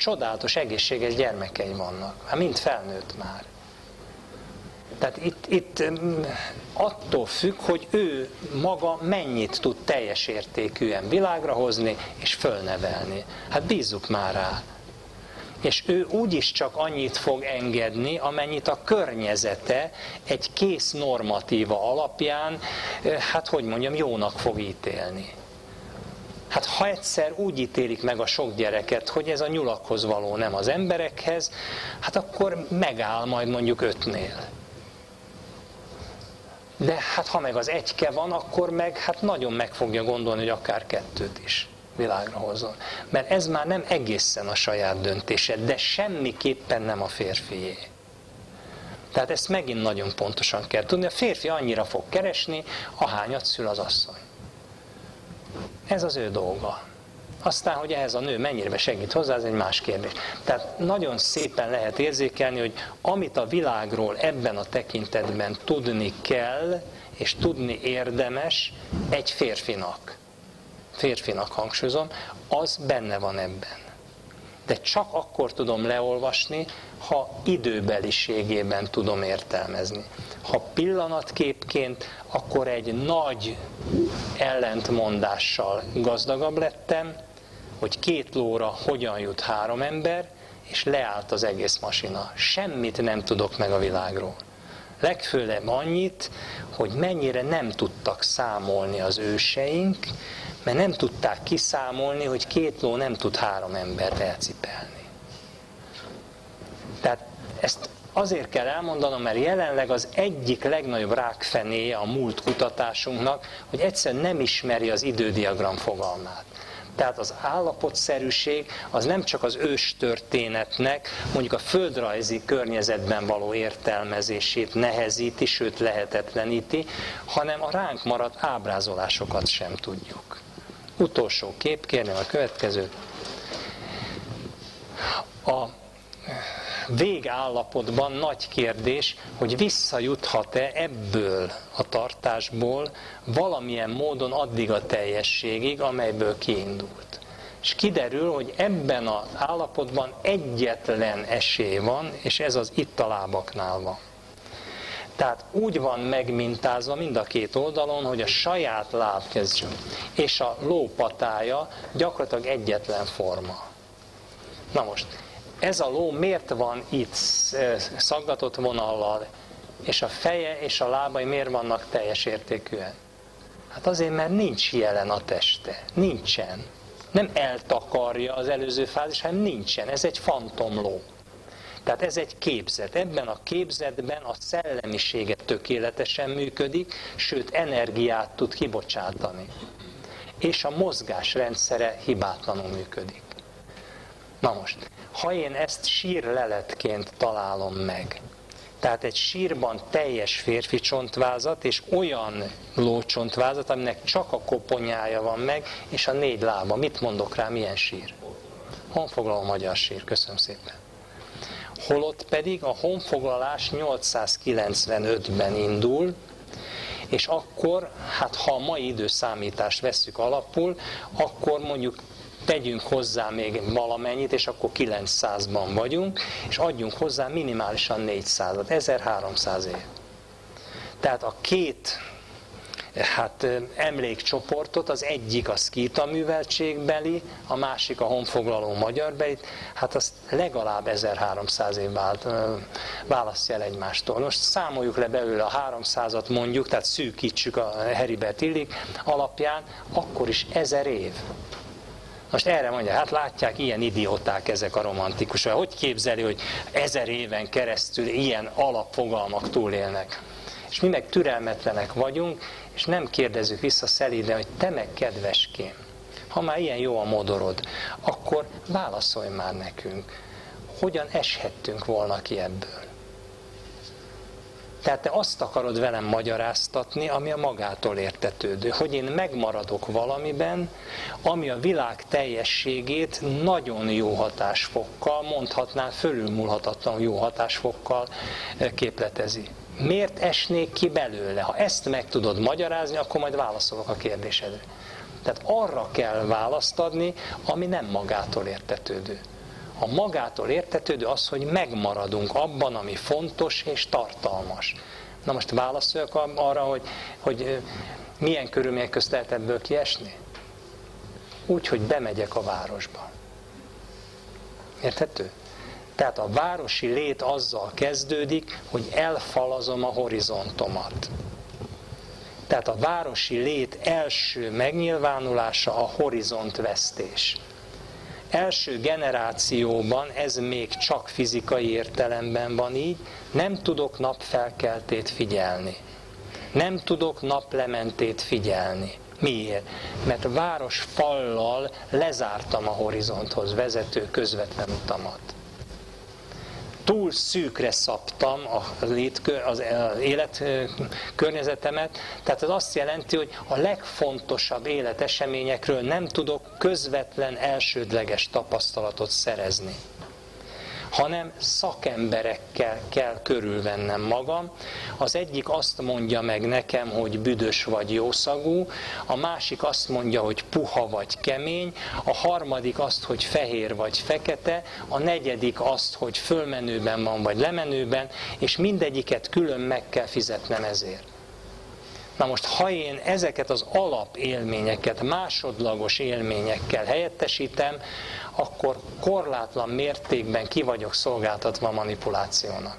csodálatos, egészséges gyermekei vannak. Hát mind felnőtt már. Tehát itt attól függ, hogy ő maga mennyit tud teljes értékűen világra hozni és fölnevelni. Hát bízzuk már rá. És ő úgyis csak annyit fog engedni, amennyit a környezete egy kész normatíva alapján, hát hogy mondjam, jónak fog ítélni. Hát ha egyszer úgy ítélik meg a sok gyereket, hogy ez a nyulakhoz való, nem az emberekhez, hát akkor megáll majd mondjuk 5-nél. De hát ha meg az egyke van, akkor meg hát nagyon meg fogja gondolni, hogy akár 2-t is világra hozzon. Mert ez már nem egészen a saját döntése, de semmiképpen nem a férfié. Tehát ezt megint nagyon pontosan kell tudni. A férfi annyira fog keresni, ahányat szül az asszony. Ez az ő dolga. Aztán, hogy ehhez a nő mennyire segít hozzá, ez egy más kérdés. Tehát nagyon szépen lehet érzékelni, hogy amit a világról ebben a tekintetben tudni kell, és tudni érdemes egy férfinak hangsúlyozom, az benne van ebben. De csak akkor tudom leolvasni, ha időbeliségében tudom értelmezni. Ha pillanatképként, akkor egy nagy ellentmondással gazdagabb lettem, hogy 2 lóra hogyan jut 3 ember, és leállt az egész masina. Semmit nem tudok meg a világról. Legfőleg annyit, hogy mennyire nem tudtak számolni az őseink, mert nem tudták kiszámolni, hogy 2 ló nem tud 3 embert elcipelni. Tehát ezt azért kell elmondanom, mert jelenleg az egyik legnagyobb rákfenéje a múlt kutatásunknak, hogy egyszerűen nem ismeri az idődiagram fogalmát. Tehát az állapotszerűség az nem csak az őstörténetnek, mondjuk a földrajzi környezetben való értelmezését nehezíti, sőt lehetetleníti, hanem a ránk maradt ábrázolásokat sem tudjuk. Utolsó kép, kérném a következőt. A végállapotban nagy kérdés, hogy visszajuthat-e ebből a tartásból valamilyen módon addig a teljességig, amelyből kiindult. És kiderül, hogy ebben az állapotban egyetlen esély van, és ez az itt a lábaknál van. Tehát úgy van megmintázva mind a 2 oldalon, hogy a saját lábkező és a lópatája gyakorlatilag egyetlen forma. Na most, ez a ló miért van itt szaggatott vonallal, és a feje és a lábai miért vannak teljes értékűen? Hát azért, mert nincs jelen a teste. Nincsen. Nem eltakarja az előző fázis, hanem nincsen. Ez egy fantomló. Tehát ez egy képzet. Ebben a képzetben a szellemisége tökéletesen működik, sőt energiát tud kibocsátani. És a mozgásrendszere hibátlanul működik. Na most, ha én ezt sírleletként találom meg, tehát egy sírban teljes férfi csontvázat, és olyan lócsontvázat, aminek csak a koponyája van meg, és a 4 lába. Mit mondok rá, milyen sír? Honfoglaló magyar sír, köszönöm szépen. Holott pedig a honfoglalás 895-ben indul, és akkor, hát ha a mai időszámítást vesszük alapul, akkor mondjuk tegyünk hozzá még valamennyit, és akkor 900-ban vagyunk, és adjunk hozzá minimálisan 400-at, 1300 év. Tehát a 2 emlékcsoportot, az egyik a szkíta műveltségbeli, a másik a honfoglaló magyarbeli, hát azt legalább 1300 év választja el egymástól. Most számoljuk le belőle a 300-at mondjuk, tehát szűkítsük a Heribert Illig alapján, akkor is 1000 év. Most erre mondja, hát látják, ilyen idióták ezek a romantikusok. Hogy képzeli, hogy 1000 éven keresztül ilyen alapfogalmak túlélnek? És mi meg türelmetlenek vagyunk, és nem kérdezzük vissza szelíden, hogy te meg kedveském, ha már ilyen jó a modorod, akkor válaszolj már nekünk, hogyan eshettünk volna ki ebből. Tehát te azt akarod velem magyaráztatni, ami a magától értetődő, hogy én megmaradok valamiben, ami a világ teljességét nagyon jó hatásfokkal, mondhatnál fölülmúlhatatlan jó hatásfokkal képletezi. Miért esnék ki belőle? Ha ezt meg tudod magyarázni, akkor majd válaszolok a kérdésedre. Tehát arra kell választ adni, ami nem magától értetődő. A magától értetődő az, hogy megmaradunk abban, ami fontos és tartalmas. Na most válaszoljak arra, hogy milyen körülmények közt lehet ebből kiesni? Úgy, hogy bemegyek a városba. Érthető? Tehát a városi lét azzal kezdődik, hogy elfalazom a horizontomat. Tehát a városi lét első megnyilvánulása a horizontvesztés. Első generációban ez még csak fizikai értelemben van így, nem tudok napfelkeltét figyelni. Nem tudok naplementét figyelni. Miért? Mert városfallal lezártam a horizonthoz vezető közvetlen utamat. Túl szűkre szabtam az életkörnyezetemet, tehát az azt jelenti, hogy a legfontosabb életeseményekről nem tudok közvetlen elsődleges tapasztalatot szerezni, hanem szakemberekkel kell körülvennem magam. Az egyik azt mondja meg nekem, hogy büdös vagy jószagú, a másik azt mondja, hogy puha vagy kemény, a harmadik azt, hogy fehér vagy fekete, a negyedik azt, hogy fölmenőben van vagy lemenőben, és mindegyiket külön meg kell fizetnem ezért. Na most, ha én ezeket az alapélményeket másodlagos élményekkel helyettesítem, akkor korlátlan mértékben ki vagyok szolgáltatva a manipulációnak.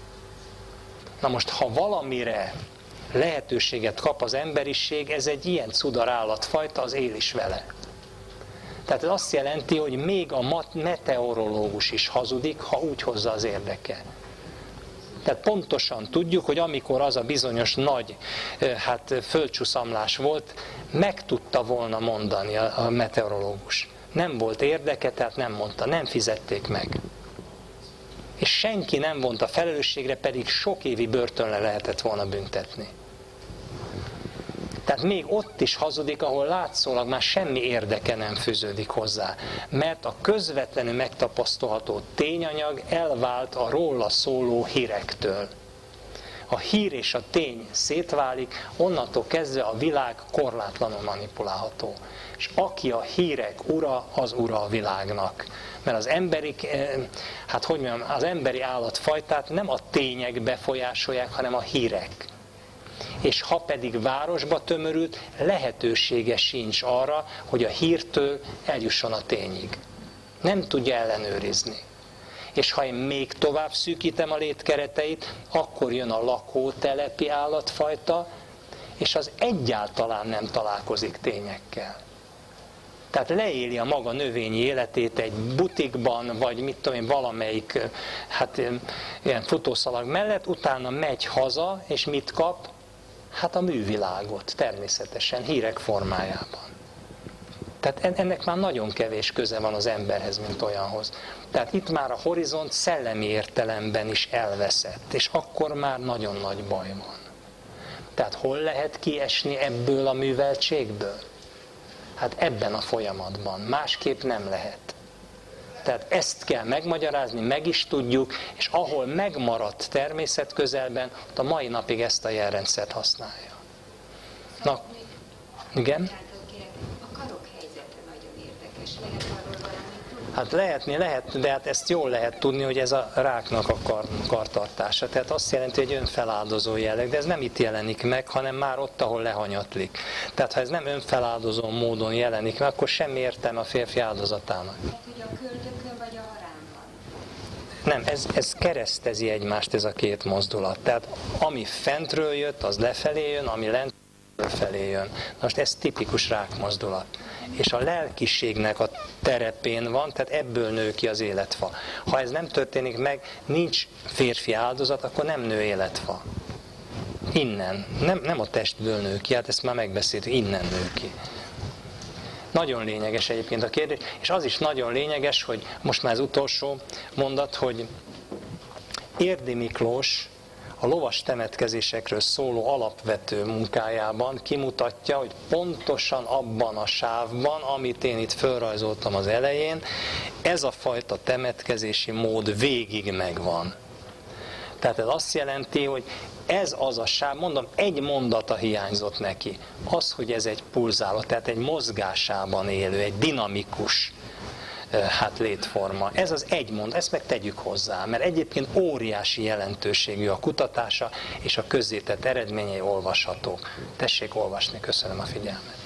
Na most, ha valamire lehetőséget kap az emberiség, ez egy ilyen cudar állatfajta, az él is vele. Tehát ez azt jelenti, hogy még a meteorológus is hazudik, ha úgy hozza az érdeke. Tehát pontosan tudjuk, hogy amikor az a bizonyos nagy földcsúszamlás volt, meg tudta volna mondani a meteorológus. Nem volt érdeke, tehát nem mondta, nem fizették meg. És senki nem vonta felelősségre, pedig sok évi börtönre lehetett volna büntetni. Tehát még ott is hazudik, ahol látszólag már semmi érdeke nem fűződik hozzá. Mert a közvetlenül megtapasztalható tényanyag elvált a róla szóló hírektől. A hír és a tény szétválik, az kezdve a világ korlátlanul manipulálható. És aki a hírek ura, az ura a világnak. Mert az az emberi állatfajtát nem a tények befolyásolják, hanem a hírek. És ha pedig városba tömörült, lehetősége sincs arra, hogy a hírtől eljusson a tényig. Nem tudja ellenőrizni. És ha én még tovább szűkítem a létkereteit, akkor jön a lakótelepi állatfajta, és az egyáltalán nem találkozik tényekkel. Tehát leéli a maga növényi életét egy butikban, vagy mit tudom én, valamelyik ilyen futószalag mellett, utána megy haza, és mit kap? Hát a művilágot, természetesen, hírek formájában. Tehát ennek már nagyon kevés köze van az emberhez, mint olyanhoz. Tehát itt már a horizont szellemi értelemben is elveszett, és akkor már nagyon nagy baj van. Tehát hol lehet kiesni ebből a műveltségből? Hát ebben a folyamatban, másképp nem lehet. Tehát ezt kell megmagyarázni, meg is tudjuk, és ahol megmaradt természetközelben, ott a mai napig ezt a jelrendszert használja. Na, igen? A karok helyzete nagyon érdekes. Lehet arról valamit tudni? Hát lehet, de hát ezt jól lehet tudni, hogy ez a ráknak a kartartása. Tehát azt jelenti, hogy önfeláldozó jelleg, de ez nem itt jelenik meg, hanem már ott, ahol lehanyatlik. Tehát ha ez nem önfeláldozó módon jelenik meg, akkor semmi értelme a férfi áldozatának. Tehát, hogy a köldökön vagy a harámban? Nem, ez keresztezi egymást, ez a két mozdulat. Tehát ami fentről jött, az lefelé jön, ami lentről felé jön. Most ez tipikus rákmozdulat. És a lelkiségnek a terepén van, tehát ebből nő ki az életfa. Ha ez nem történik meg, nincs férfi áldozat, akkor nem nő életfa. Innen. Nem a testből nő ki, hát ezt már megbeszéltük, innen nő ki. Nagyon lényeges egyébként a kérdés, és az is nagyon lényeges, hogy most már az utolsó mondat, hogy Érdi Miklós a lovas temetkezésekről szóló alapvető munkájában kimutatja, hogy pontosan abban a sávban, amit én itt fölrajzoltam az elején, ez a fajta temetkezési mód végig megvan. Tehát ez azt jelenti, hogy ez az a sáv, mondom, egy mondata hiányzott neki. Az, hogy ez egy pulzáló, tehát egy mozgásában élő, egy dinamikus létforma. Ez az egy mond, ezt meg tegyük hozzá, mert egyébként óriási jelentőségű a kutatása, és a közzétett eredményei olvashatók. Tessék olvasni, köszönöm a figyelmet.